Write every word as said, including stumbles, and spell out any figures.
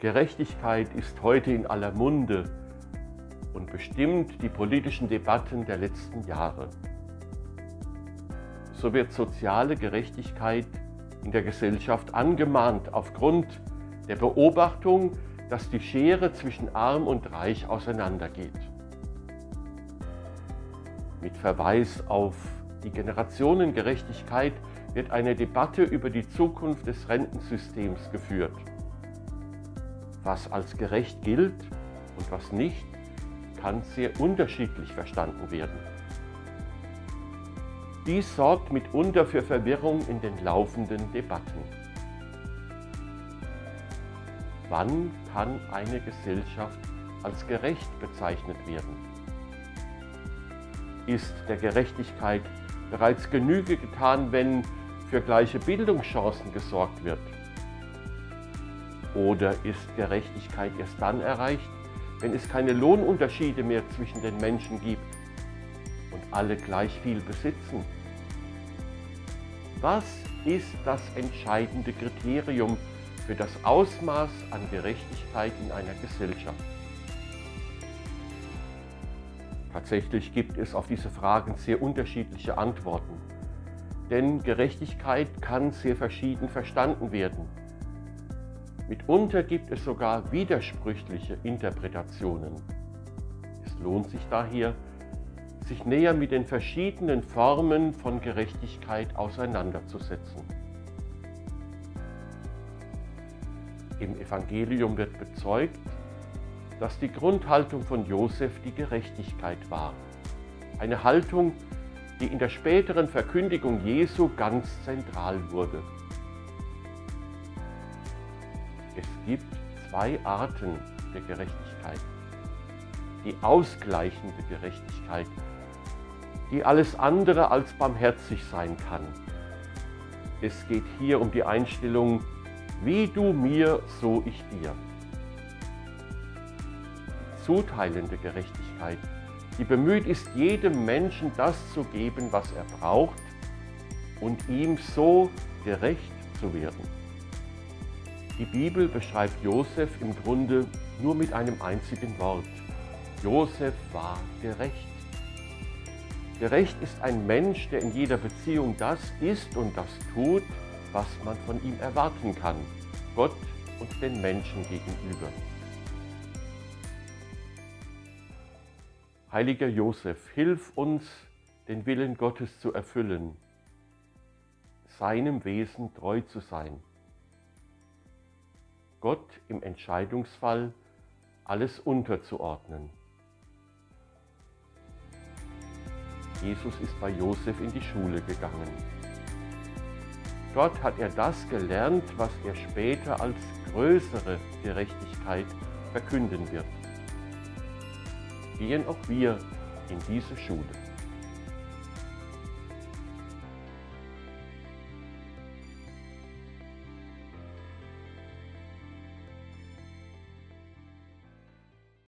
Gerechtigkeit ist heute in aller Munde und bestimmt die politischen Debatten der letzten Jahre. So wird soziale Gerechtigkeit in der Gesellschaft angemahnt aufgrund der Beobachtung, dass die Schere zwischen Arm und Reich auseinandergeht. Mit Verweis auf die Generationengerechtigkeit wird eine Debatte über die Zukunft des Rentensystems geführt. Was als gerecht gilt und was nicht, kann sehr unterschiedlich verstanden werden. Dies sorgt mitunter für Verwirrung in den laufenden Debatten. Wann kann eine Gesellschaft als gerecht bezeichnet werden? Ist der Gerechtigkeit bereits Genüge getan, wenn für gleiche Bildungschancen gesorgt wird? Oder ist Gerechtigkeit erst dann erreicht, wenn es keine Lohnunterschiede mehr zwischen den Menschen gibt und alle gleich viel besitzen? Was ist das entscheidende Kriterium für das Ausmaß an Gerechtigkeit in einer Gesellschaft? Tatsächlich gibt es auf diese Fragen sehr unterschiedliche Antworten, denn Gerechtigkeit kann sehr verschieden verstanden werden. Mitunter gibt es sogar widersprüchliche Interpretationen. Es lohnt sich daher, sich näher mit den verschiedenen Formen von Gerechtigkeit auseinanderzusetzen. Im Evangelium wird bezeugt, dass die Grundhaltung von Josef die Gerechtigkeit war. Eine Haltung, die in der späteren Verkündigung Jesu ganz zentral wurde. Es gibt zwei Arten der Gerechtigkeit. Die ausgleichende Gerechtigkeit, die alles andere als barmherzig sein kann. Es geht hier um die Einstellung, wie du mir, so ich dir. Die zuteilende Gerechtigkeit, die bemüht ist, jedem Menschen das zu geben, was er braucht und ihm so gerecht zu werden. Die Bibel beschreibt Josef im Grunde nur mit einem einzigen Wort. Josef war gerecht. Gerecht ist ein Mensch, der in jeder Beziehung das ist und das tut, was man von ihm erwarten kann, Gott und den Menschen gegenüber. Heiliger Josef, hilf uns, den Willen Gottes zu erfüllen, seinem Wesen treu zu sein, Gott im Entscheidungsfall alles unterzuordnen. Jesus ist bei Josef in die Schule gegangen. Dort hat er das gelernt, was er später als größere Gerechtigkeit verkünden wird. Gehen auch wir in diese Schule.